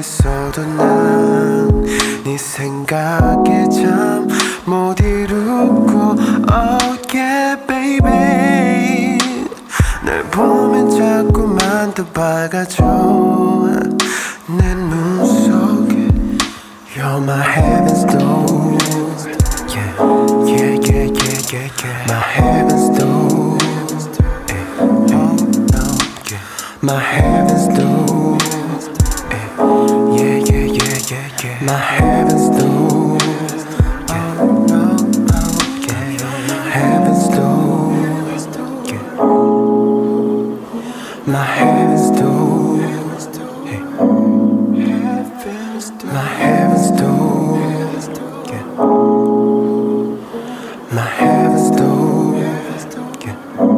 있어도 난 네 생각에 잠 못 이루고 Oh yeah baby 널 보면 자꾸만 더 밝아져 내 눈 속에 You're my heaven's door Yeah yeah yeah yeah yeah yeah My heaven's door Oh no yeah My heaven's door Yeah yeah yeah yeah yeah My heaven's door Oh no yeah Heaven's door Yeah My heaven's door My heaven's door yeah. My heaven's door yeah.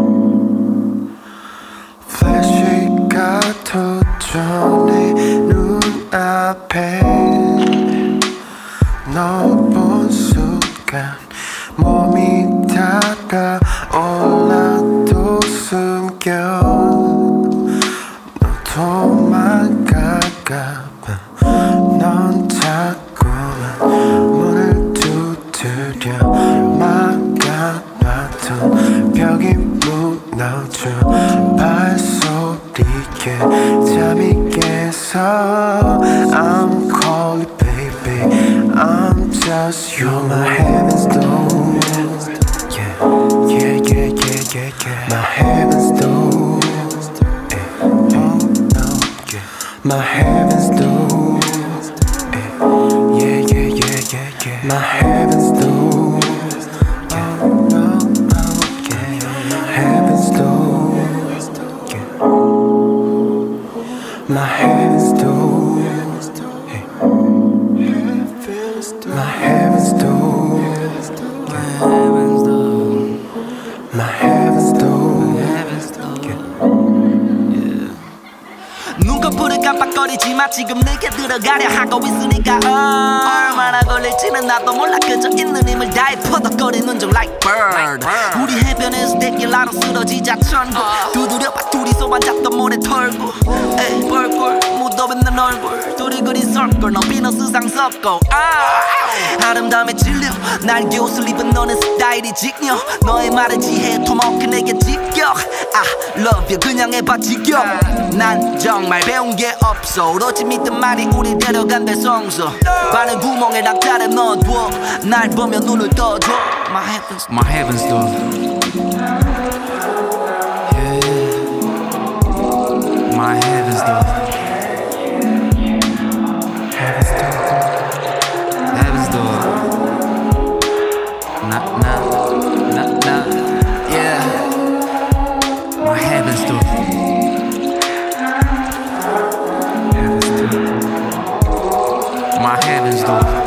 플래시가 터져 내 눈앞에 너 본 순간 몸이 다가올라도 숨겨 너도 막아가 넌 자꾸만 문을 두드려 막아놨던 벽이 무너져 발소리에 잠이 깨서 I'm calling baby I'm just You're my heaven's door Yeah yeah yeah yeah yeah yeah My heaven's door Oh no yeah My heaven's door Yeah, yeah, yeah, yeah, yeah My heaven's door Yeah, no, no, yeah Heaven's door Yeah My heaven's door Yeah My heaven's door My heaven's door 눈꺼풀을 깜빡거리지마 지금 내게 들어가려 하고 있으니까 얼마나 걸릴지는 나도 몰라 그저 있는 힘을 다해 퍼덕거리는 중 like bird 우리 해변에서 대길 나랑 쓰러지자 천국 두드려봐 둘이서 앉았던 모래 털고 에이 벌꿀 묻어있는 얼굴 둘이 그린 설걸 너 비너스 상섞고 아름다움에 질려 날개 옷을 입은 너는 스타일이 지겨 너의 말에 지혜에 토마호크 내게 직격 love you 그냥 해봐 직격 난 정말 배운 게 없어 오로지 믿던 말이 우리 데려간대 성서 반은 구멍에 낙타를 넣어둬 날 보며 눈을 떠줘 My heaven's door Yeah My heaven's door Heaven's door Heaven's door Nah Yeah My heaven's door My heaven's door